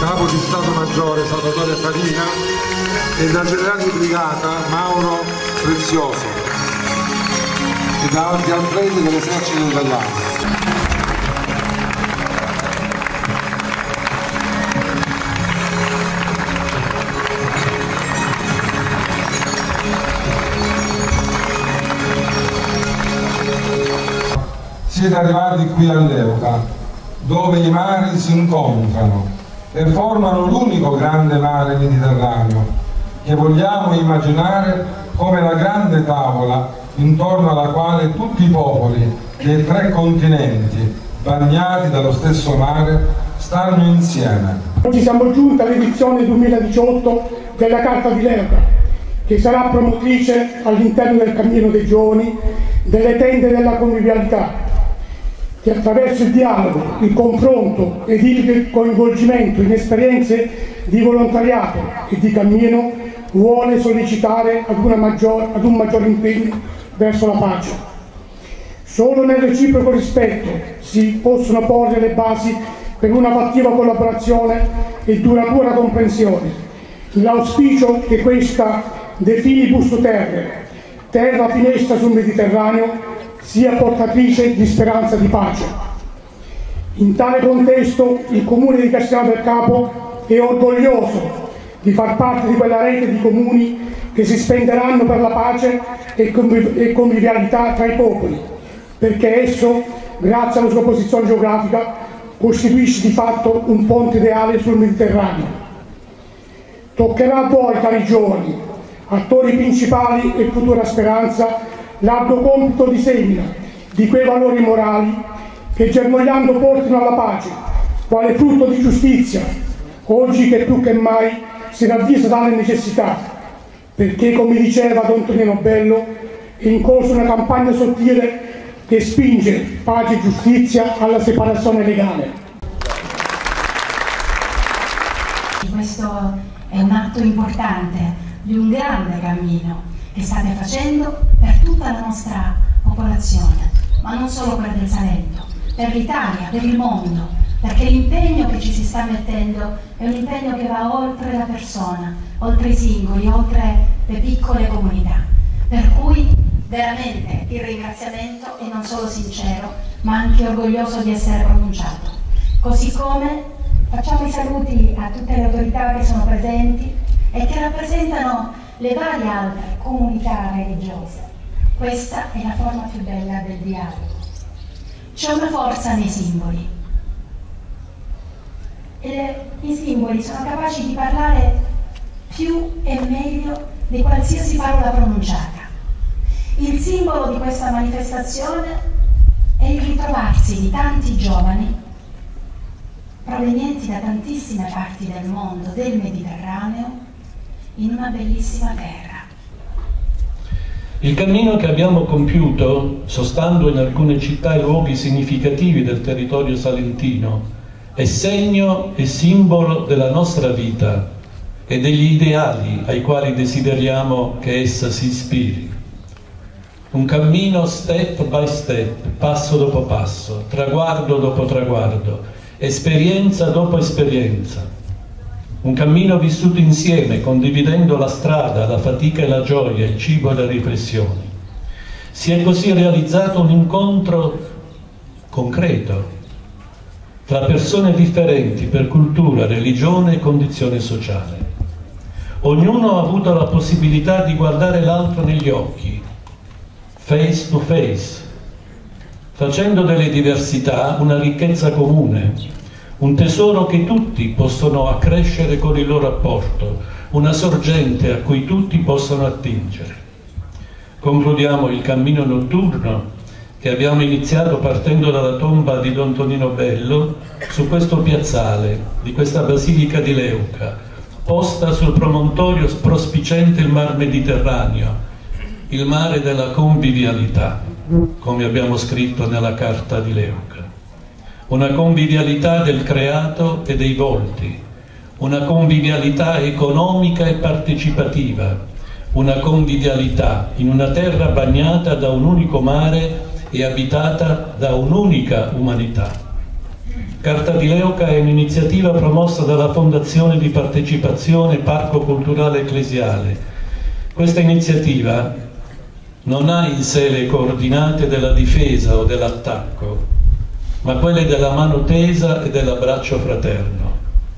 Capo di Stato Maggiore Salvatore Farina e dal Generale di Brigata Mauro Prezioso e davanti al Prete dell'Esercito Italiano. Siete arrivati qui a Leuca, dove i mari si incontrano e formano l'unico grande mare Mediterraneo, che vogliamo immaginare come la grande tavola intorno alla quale tutti i popoli dei 3 continenti, bagnati dallo stesso mare, stanno insieme. Oggi siamo giunti all'edizione 2018 della Carta di Leuca, che sarà promotrice all'interno del Cammino dei Giovani delle tende della convivialità, che attraverso il dialogo, il confronto ed il coinvolgimento in esperienze di volontariato e di cammino vuole sollecitare ad un maggior impegno verso la pace. Solo nel reciproco rispetto si possono porre le basi per una fattiva collaborazione e duratura comprensione. L'auspicio che questa De Filibus Terrae, terra finestra sul Mediterraneo, sia portatrice di speranza di pace. In tale contesto il Comune di Castiano del Capo è orgoglioso di far parte di quella rete di comuni che si spenderanno per la pace e convivialità tra i popoli, perché esso, grazie alla sua posizione geografica, costituisce di fatto un ponte ideale sul Mediterraneo. Toccherà a voi, cari giovani, attori principali e futura speranza, l'arduo compito di semina di quei valori morali che germogliando portino alla pace, quale frutto di giustizia, oggi che più che mai si ravvisa tale necessità, perché, come diceva Don Tonino Bello, è in corso una campagna sottile che spinge pace e giustizia alla separazione legale. Questo è un atto importante di un grande cammino che state facendo per tutta la nostra popolazione, ma non solo quella del Salento, per l'Italia, per il mondo, perché l'impegno che ci si sta mettendo è un impegno che va oltre la persona, oltre i singoli, oltre le piccole comunità. Per cui veramente il ringraziamento è non solo sincero, ma anche orgoglioso di essere pronunciato. Così come facciamo i saluti a tutte le autorità che sono presenti e che rappresentano le varie altre comunità religiose. Questa è la forma più bella del dialogo. C'è una forza nei simboli e i simboli sono capaci di parlare più e meglio di qualsiasi parola pronunciata. Il simbolo di questa manifestazione è il ritrovarsi di tanti giovani provenienti da tantissime parti del mondo, del Mediterraneo, in una bellissima terra. Il cammino che abbiamo compiuto, sostando in alcune città e luoghi significativi del territorio salentino, è segno e simbolo della nostra vita e degli ideali ai quali desideriamo che essa si ispiri. Un cammino step by step, passo dopo passo, traguardo dopo traguardo, esperienza dopo esperienza. Un cammino vissuto insieme, condividendo la strada, la fatica e la gioia, il cibo e le riflessioni. Si è così realizzato un incontro concreto tra persone differenti per cultura, religione e condizione sociale. Ognuno ha avuto la possibilità di guardare l'altro negli occhi, face to face, facendo delle diversità una ricchezza comune, un tesoro che tutti possono accrescere con il loro apporto, una sorgente a cui tutti possono attingere. Concludiamo il cammino notturno che abbiamo iniziato partendo dalla tomba di Don Tonino Bello su questo piazzale di questa Basilica di Leuca, posta sul promontorio prospiciente il Mar Mediterraneo, il mare della convivialità, come abbiamo scritto nella Carta di Leuca. Una convivialità del creato e dei volti, una convivialità economica e partecipativa, una convivialità in una terra bagnata da un unico mare e abitata da un'unica umanità. Carta di Leuca è un'iniziativa promossa dalla Fondazione di Partecipazione Parco Culturale Ecclesiale. Questa iniziativa non ha in sé le coordinate della difesa o dell'attacco, ma quelle della mano tesa e dell'abbraccio fraterno.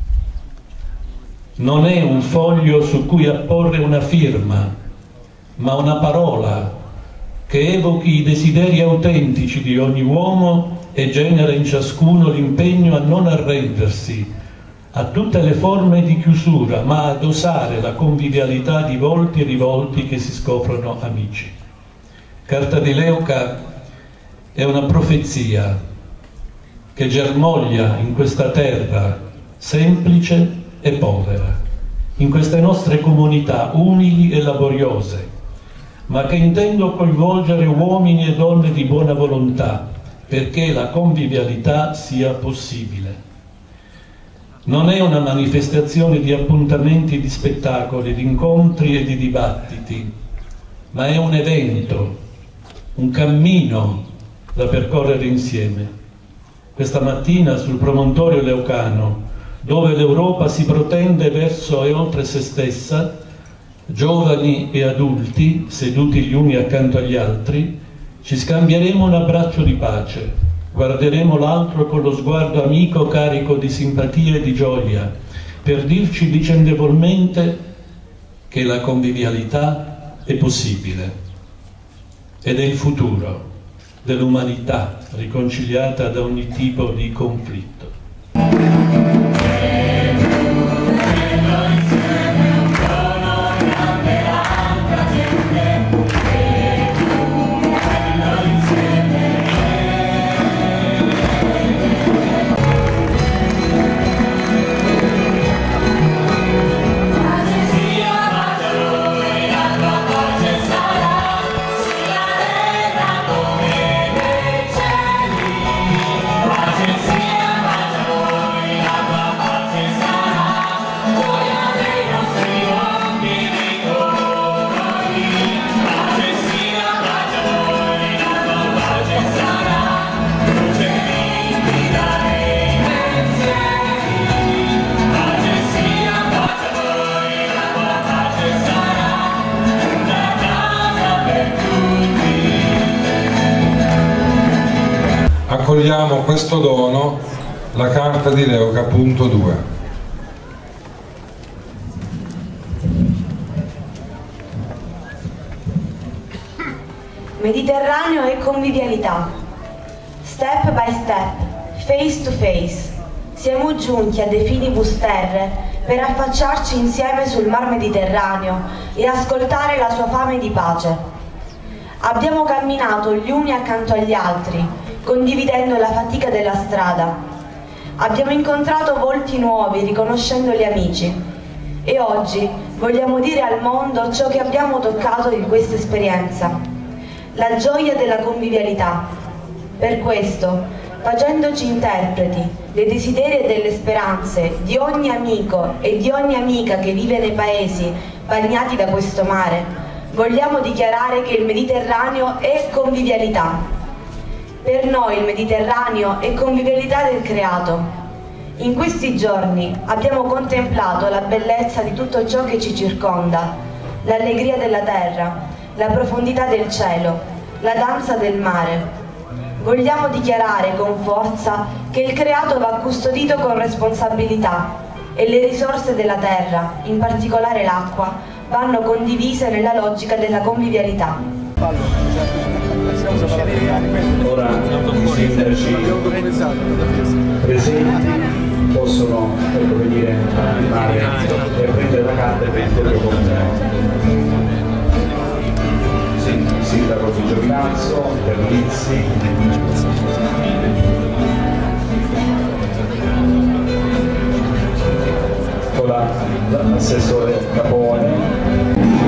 Non è un foglio su cui apporre una firma, ma una parola che evochi i desideri autentici di ogni uomo e genera in ciascuno l'impegno a non arrendersi a tutte le forme di chiusura, ma ad osare la convivialità di volti e rivolti che si scoprono amici. Carta di Leuca è una profezia che germoglia in questa terra semplice e povera, in queste nostre comunità umili e laboriose, ma che intendo coinvolgere uomini e donne di buona volontà, perché la convivialità sia possibile. Non è una manifestazione di appuntamenti, di spettacoli, di incontri e di dibattiti, ma è un evento, un cammino da percorrere insieme. Questa mattina sul promontorio leucano, dove l'Europa si protende verso e oltre se stessa, giovani e adulti, seduti gli uni accanto agli altri, ci scambieremo un abbraccio di pace, guarderemo l'altro con lo sguardo amico carico di simpatia e di gioia, per dirci vicendevolmente che la convivialità è possibile ed è il futuro dell'umanità riconciliata da ogni tipo di conflitto. Accogliamo questo dono, la Carta di Leuca, punto 2. Mediterraneo e convivialità. Step by step, face to face, siamo giunti a De Finibus Terre per affacciarci insieme sul mar Mediterraneo e ascoltare la sua fame di pace. Abbiamo camminato gli uni accanto agli altri, condividendo la fatica della strada. Abbiamo incontrato volti nuovi, riconoscendoli amici. E oggi vogliamo dire al mondo ciò che abbiamo toccato in questa esperienza: la gioia della convivialità. Per questo, facendoci interpreti dei desideri e delle speranze di ogni amico e di ogni amica che vive nei paesi bagnati da questo mare, vogliamo dichiarare che il Mediterraneo è convivialità. Per noi il Mediterraneo è convivialità del creato. In questi giorni abbiamo contemplato la bellezza di tutto ciò che ci circonda, l'allegria della terra, la profondità del cielo, la danza del mare. Vogliamo dichiarare con forza che il creato va custodito con responsabilità e le risorse della terra, in particolare l'acqua, vanno condivise nella logica della convivialità. Ora i sindaci presenti possono arrivare e prendere la carta e metterlo con il sindaco di Giovinazzo, Terlizzi, con l'assessore Capone.